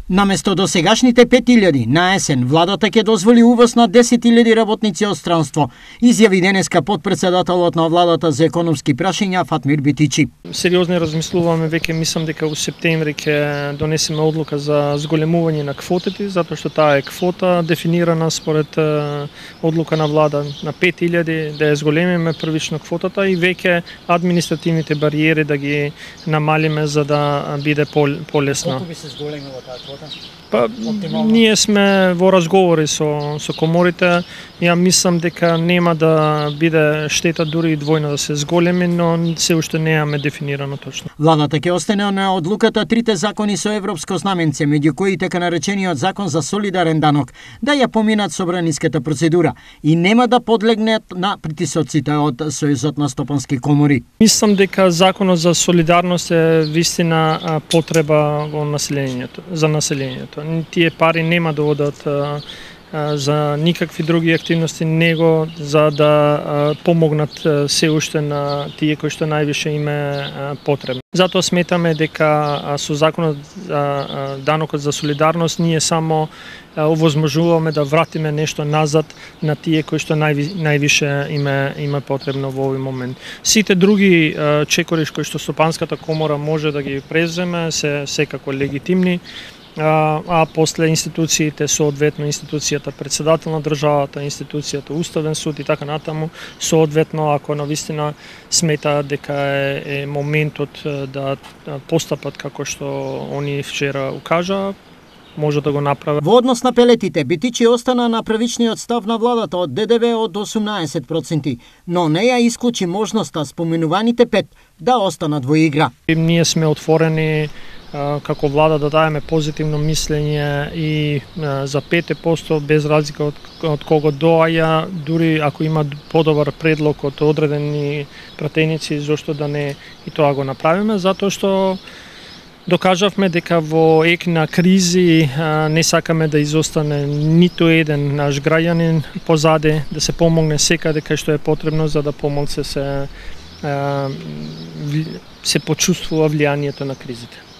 Наместо досегашните 5.000, на есен владата ќе дозволи увоз на 10.000 работници од странство, изјави денеска потпредседателот на владата за економски прашања Фатмир Битичи. Сериозно размислуваме, веќе мислам дека во септември ќе донесеме одлука за зголемување на квотите, затоа што таа е квота дефинирана според одлука на влада на 5.000, да ја зголемиме првично квотата и веќе административните бариери да ги намалиме за да биде полесно. Колку би се зголемила таа квота? Па, ние сме во разговори со коморите. Ја мислам дека нема да биде штета дури и двојно да се зголеми, но се уште немаме дефинирано точно. Владата ќе остане на одлуката трите закони со европско знаменце, меѓу кои така наречениот закон за солидарен данок, да ја поминат собраниската процедура и нема да подлегнат на притисоците од Сојузот на стопански комори. Мислам дека законот за солидарност е вистина потреба во населението, за населението. Тие пари нема да одат за никакви други активности, него за да помогнат се уште на тие кои што највише им е потребно. Затоа сметаме дека со законот данокот за солидарност ние само овозможуваме да вратиме нешто назад на тие кои што највише им е потребно во овој момент. Сите други чекори кои што Стопанската комора може да ги преземе се секако легитимни. А после институциите, соодветно институцијата председател на државата, институцијата Уставен суд и така натаму, соодветно ако навистина сметаат дека е моментот да постапат како што они вчера укажаа, може да го направат. Во однос на пелетите, Битичи остана на првичниот став на владата од ДДВ од 18%, но не ја исклучи можноста споменуваните 5 да останат во игра. Ние сме отворени како влада да даеме позитивно мислење и за 5% без разлика од кого доаѓа, дури ако има подобар предлог од одредени пратеници, зошто да не и тоа го направиме, затоа што докажавме дека во ек на кризи не сакаме да изостане ниту еден наш граѓанин позаде, да се помогне секаде кај што е потребно за да помалку се почувствува влијанието на кризите.